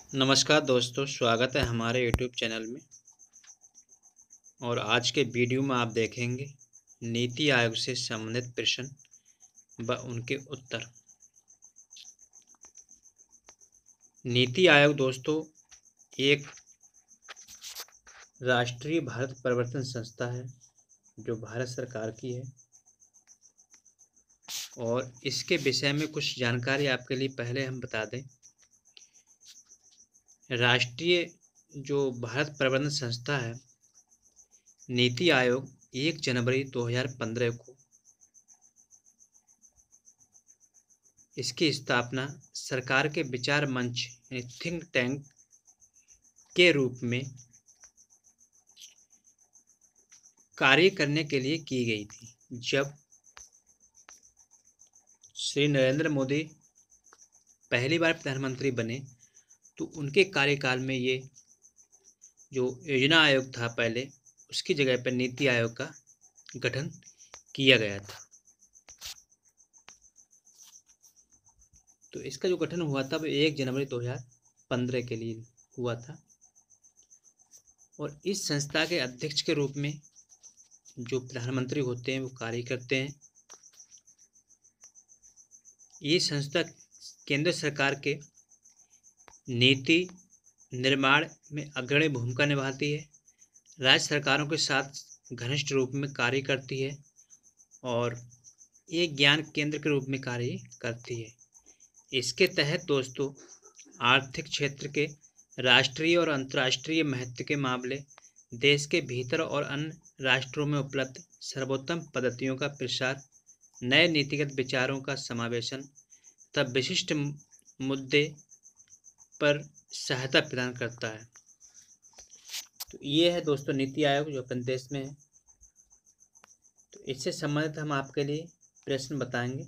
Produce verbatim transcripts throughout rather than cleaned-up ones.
नमस्कार दोस्तों, स्वागत है हमारे यूट्यूब चैनल में। और आज के वीडियो में आप देखेंगे नीति आयोग से संबंधित प्रश्न व उनके उत्तर। नीति आयोग दोस्तों एक राष्ट्रीय भारत परिवर्तन संस्था है जो भारत सरकार की है। और इसके विषय में कुछ जानकारी आपके लिए पहले हम बता दें। राष्ट्रीय जो भारत परिवर्तन संस्था है, नीति आयोग एक जनवरी दो हज़ार पंद्रह को इसकी स्थापना सरकार के विचार मंच यानी थिंक टैंक के रूप में कार्य करने के लिए की गई थी। जब श्री नरेंद्र मोदी पहली बार प्रधानमंत्री बने तो उनके कार्यकाल में ये जो योजना आयोग था पहले, उसकी जगह पर नीति आयोग का गठन किया गया था। तो इसका जो गठन हुआ था वो एक जनवरी दो हज़ार पंद्रह के लिए हुआ था। और इस संस्था के अध्यक्ष के रूप में जो प्रधानमंत्री होते हैं वो कार्य करते हैं। ये संस्था केंद्र सरकार के नीति निर्माण में अग्रणी भूमिका निभाती है, राज्य सरकारों के साथ घनिष्ठ रूप में कार्य करती है और एक ज्ञान केंद्र के रूप में कार्य करती है। इसके तहत दोस्तों आर्थिक क्षेत्र के राष्ट्रीय और अंतर्राष्ट्रीय महत्व के मामले, देश के भीतर और अन्य राष्ट्रों में उपलब्ध सर्वोत्तम पद्धतियों का प्रसार, नए नीतिगत विचारों का समावेशन तथा विशिष्ट मुद्दे पर सहायता प्रदान करता है। तो ये है दोस्तों नीति आयोग जो अपने देश में है। तो इससे संबंधित हम आपके लिए प्रश्न बताएंगे,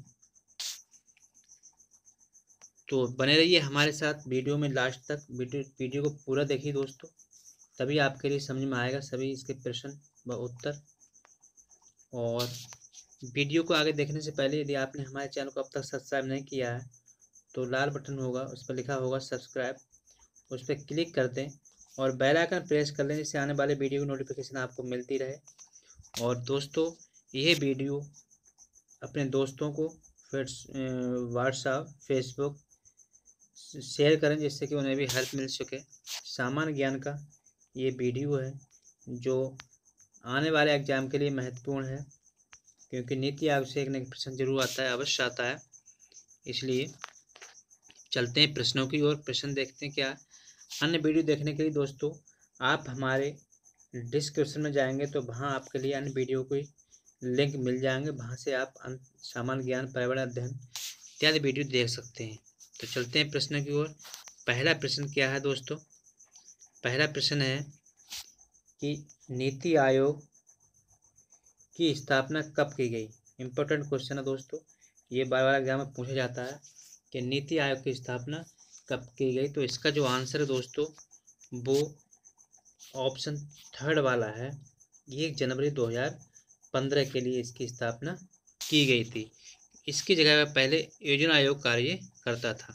तो बने रहिए हमारे साथ वीडियो में लास्ट तक। वीडियो वीडियो को पूरा देखिए दोस्तों, तभी आपके लिए समझ में आएगा सभी इसके प्रश्न व उत्तर। और वीडियो को आगे देखने से पहले यदि आपने हमारे चैनल को अब तक सब्सक्राइब नहीं किया है तो लाल बटन होगा, उस पर लिखा होगा सब्सक्राइब, उस पर क्लिक कर दें और बेल आइकन प्रेस कर लें, जिससे आने वाले वीडियो की नोटिफिकेशन आपको मिलती रहे। और दोस्तों ये वीडियो अपने दोस्तों को फिर व्हाट्सएप फेसबुक शेयर करें, जिससे कि उन्हें भी हेल्प मिल सके। सामान्य ज्ञान का ये वीडियो है जो आने वाले एग्जाम के लिए महत्वपूर्ण है, क्योंकि नीति आयोग से एक न एक प्रश्न जरूर आता है, अवश्य आता है। इसलिए चलते हैं प्रश्नों की ओर। प्रश्न देखते हैं क्या। अन्य वीडियो देखने के लिए दोस्तों आप हमारे डिस्क्रिप्शन में जाएंगे तो वहाँ आपके लिए अन्य वीडियो के लिंक मिल जाएंगे, वहाँ से आप सामान्य ज्ञान, पर्यावरण अध्ययन इत्यादि वीडियो देख सकते हैं। तो चलते हैं प्रश्न की ओर। पहला प्रश्न क्या है दोस्तों। पहला प्रश्न है कि नीति आयोग की स्थापना कब की गई। इम्पोर्टेंट क्वेश्चन है दोस्तों, ये बार बार एग्जाम में पूछा जाता है कि नीति आयोग की स्थापना कब की गई। तो इसका जो आंसर है दोस्तों वो ऑप्शन थर्ड वाला है, एक जनवरी दो हज़ार पंद्रह के लिए इसकी स्थापना की गई थी। इसकी जगह पर पहले योजना आयोग कार्य करता था।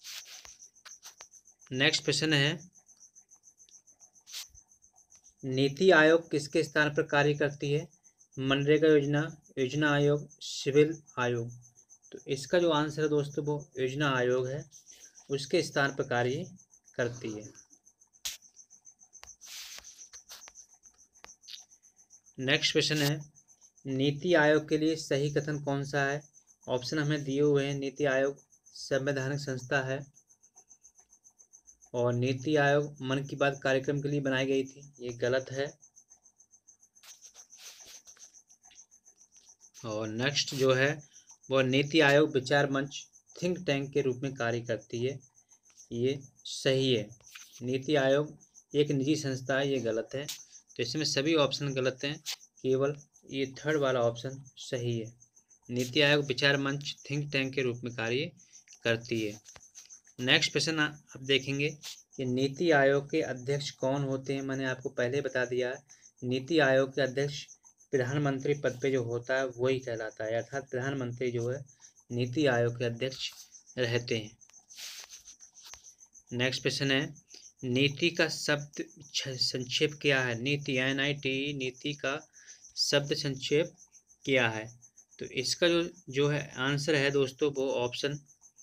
नेक्स्ट प्रश्न है नीति आयोग किसके स्थान पर कार्य करती है। मनरेगा योजना, योजना आयोग, सिविल आयोग। तो इसका जो आंसर है दोस्तों वो योजना आयोग है, उसके स्थान पर कार्य करती है। नेक्स्ट प्रश्न है नीति आयोग के लिए सही कथन कौन सा है। ऑप्शन हमें दिए हुए हैं। नीति आयोग संवैधानिक संस्था है और नीति आयोग मन की बात कार्यक्रम के लिए बनाई गई थी, ये गलत है। और नेक्स्ट जो है वो नीति आयोग विचार मंच थिंक टैंक के रूप में कार्य करती है, ये सही है। नीति आयोग एक निजी संस्था है, ये गलत है। तो इसमें सभी ऑप्शन गलत हैं, केवल ये थर्ड वाला ऑप्शन सही है। नीति आयोग विचार मंच थिंक टैंक के रूप में कार्य करती है। नेक्स्ट प्रश्न आप देखेंगे कि नीति आयोग के अध्यक्ष कौन होते हैं। मैंने आपको पहले बता दिया है, नीति आयोग के अध्यक्ष प्रधानमंत्री पद पे जो होता है वही कहलाता है, अर्थात प्रधानमंत्री जो है नीति आयोग के अध्यक्ष रहते हैं। नेक्स्ट क्वेश्चन है, नीति का शब्द संक्षेप क्या है? नीति, एन आई टी, नीति का शब्द संक्षेप क्या है? तो इसका जो जो है आंसर है दोस्तों, वो option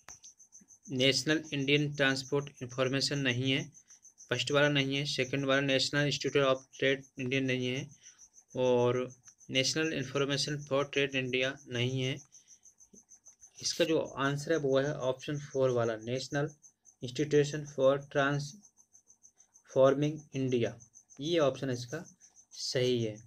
national Indian transport information नहीं है, फर्स्ट वाला नहीं है, सेकंड वाला national institute of trade Indian नहीं है, और national information for trade India नहीं है। इसका जो आंसर है वो है ऑप्शन फोर वाला, national institution for transforming India. ये ऑप्शन इसका सही है।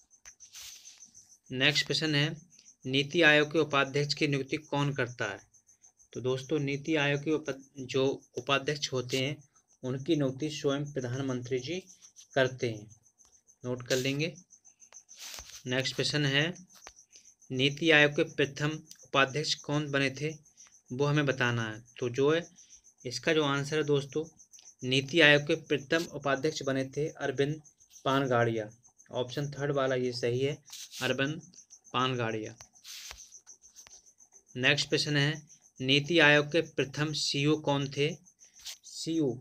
नेक्स्ट क्वेश्चन है, नीति आयोग के उपाध्यक्ष की नियुक्ति कौन करता है? तो दोस्तों नीति आयोग के उप जो उपाध्यक्ष होते हैं उनकी नियुक्ति स्वयं प्रधानमंत्री जी करते हैं, नोट कर लेंगे। नेक्स्ट क्वेश्चन है, नीति आयोग के प्रथम उपाध्यक्ष कौन बने थे? वो हमें बताना है। तो जो है इसका जो आंसर है दोस्तों, नीति आयोग के प्रथम उपाध्यक्ष बने थे अरविंद पानगाड़िया। ऑप्शन थर्ड वाला ये सही है, अरविंद पानगाड़िया। नेक्स्ट क्वेश्चन है, नीति आयोग के प्रथम सीईओ कौन थे? सीईओ,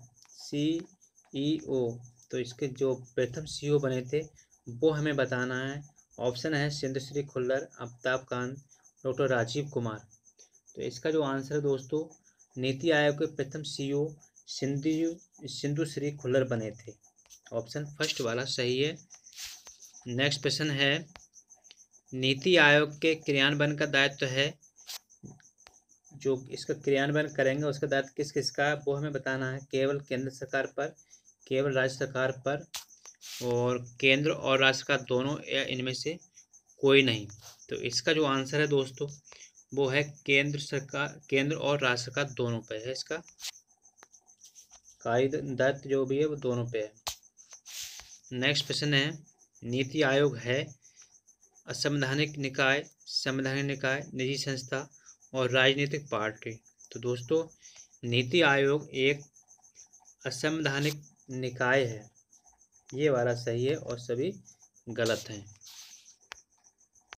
सीईओ, तो इसके जो प्रथम सीईओ बने थे वो हमें बताना है। ऑप्शन है सिंधुश्री खुल्लर, अमिताभ कांत, डॉक्टर राजीव कुमार। तो इसका जो आंसर है दोस्तों, नीति आयोग के प्रथम सीईओ सिंधु सिंधुश्री खुल्लर बने थे। ऑप्शन फर्स्ट वाला सही है। नेक्स्ट क्वेश्चन है, नीति आयोग के क्रियान्वयन का दायित्व है, जो इसका क्रियान्वयन करेंगे उसका दायित्व किस किस का, वो हमें बताना है। केवल केंद्र सरकार पर, केवल राज्य सरकार पर, और केंद्र और राज्य सरकार दोनों, या इनमें से कोई नहीं। तो इसका जो आंसर है दोस्तों वो है केंद्र सरकार, केंद्र और राज्य सरकार दोनों पे है। इसका कार्य दायित्व जो भी है वो दोनों पे है। नेक्स्ट क्वेश्चन है, नीति आयोग है असंवैधानिक निकाय, संवैधानिक निकाय, निजी संस्था और राजनीतिक पार्टी? तो दोस्तों नीति आयोग एक असंवैधानिक निकाय है, ये वाला सही है और सभी गलत हैं।